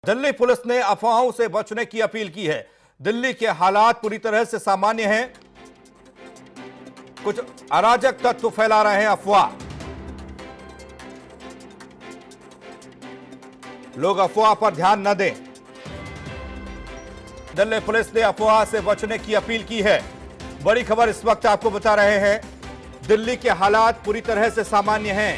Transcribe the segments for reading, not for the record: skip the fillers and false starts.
Delhi police ने अफवाहों से बचने की अपील की है। दिल्ली के हालात पूरी तरह से सामान्य हैं। कुछ अराजक तत्व फैला रहे हैं अफवाह। लोग अफवाह पर ध्यान न दें। दिल्ली पुलिस ने अफवाह से बचने की अपील की है। बड़ी खबर इस वक्त आपको बता रहे हैं। दिल्ली के हालात पूरी तरह से सामान्य हैं।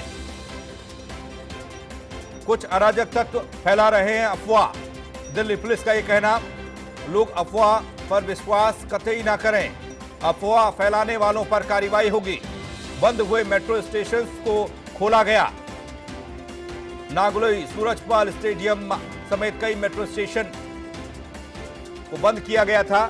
कुछ अराजक तत्व फैला रहे हैं अफवाह। दिल्ली पुलिस का यह कहना, लोग अफवाह पर विश्वास कतई ना करें। अफवाह फैलाने वालों पर कार्रवाई होगी। बंद हुए मेट्रो स्टेशन को खोला गया। नागलोई, सूरजपाल स्टेडियम समेत कई मेट्रो स्टेशन को बंद किया गया था।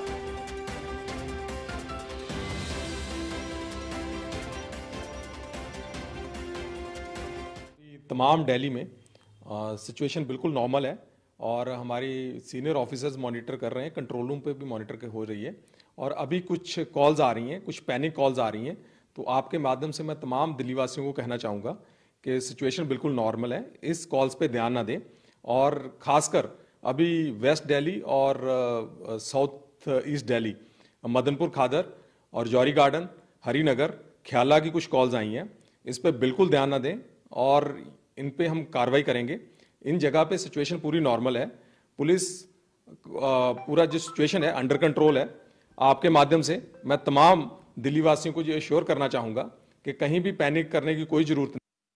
तमाम दिल्ली में सिचुएशन बिल्कुल नॉर्मल है और हमारी सीनियर ऑफिसर्स मॉनिटर कर रहे हैं, कंट्रोल रूम पे भी मॉनिटर हो रही है और अभी कुछ कॉल्स आ रही हैं, कुछ पैनिक कॉल्स आ रही हैं। तो आपके माध्यम से मैं तमाम दिल्ली वासियों को कहना चाहूँगा कि सिचुएशन बिल्कुल नॉर्मल है, इस कॉल्स पे ध्यान ना दें। और ख़ासकर अभी वेस्ट दिल्ली और साउथ ईस्ट दिल्ली, मदनपुर खादर और जौहरी गार्डन, हरिनगर, ख्याला की कुछ कॉल्स आई हैं। इस पर बिल्कुल ध्यान ना दें और इन पे हम कार्रवाई करेंगे। इन जगह पे सिचुएशन पूरी नॉर्मल है। पुलिस पूरा जो सिचुएशन है अंडर कंट्रोल है। आपके माध्यम से मैं तमाम दिल्ली वासियों को ये श्योर करना चाहूँगा कि कहीं भी पैनिक करने की कोई ज़रूरत नहीं।